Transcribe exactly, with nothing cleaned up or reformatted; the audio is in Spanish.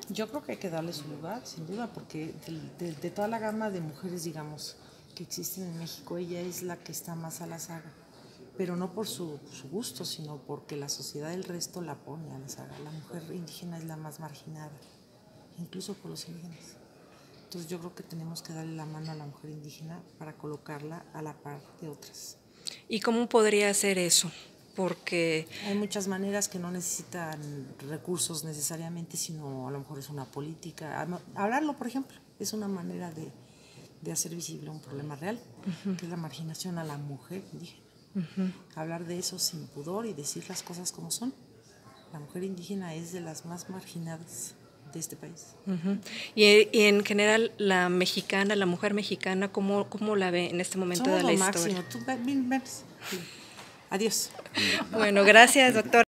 Yo creo que hay que darle su lugar, sin duda, porque de, de, de toda la gama de mujeres, digamos, que existen en México, ella es la que está más a la saga, pero no por su, su gusto, sino porque la sociedad del resto la pone a la saga. La mujer indígena es la más marginada, incluso por los indígenas. Entonces yo creo que tenemos que darle la mano a la mujer indígena para colocarla a la par de otras. ¿Y cómo podría hacer eso? Porque hay muchas maneras que no necesitan recursos necesariamente, sino a lo mejor es una política. Hablarlo, por ejemplo, es una manera de, de hacer visible un problema real, uh-huh. que es la marginación a la mujer indígena. Uh-huh. Hablar de eso sin pudor y decir las cosas como son. La mujer indígena es de las más marginadas de este país. Uh-huh. y, y en general la mexicana, la mujer mexicana, ¿cómo, cómo la ve en este momento Somos de la lo historia? máximo. Tú, ven, ven. Adiós. Bueno, gracias, doctor.